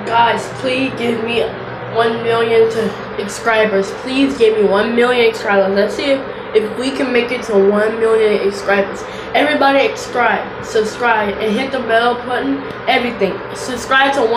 Guys, please give me 1 million subscribers. Please give me 1 million subscribers. Let's see if we can make it to 1 million subscribers. Everybody subscribe, and hit the bell button. Everything. Subscribe to